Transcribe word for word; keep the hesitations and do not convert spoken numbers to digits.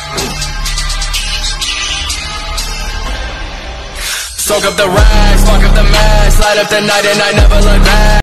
Soak up the rags, fuck up the mask, light up the night and I never look back.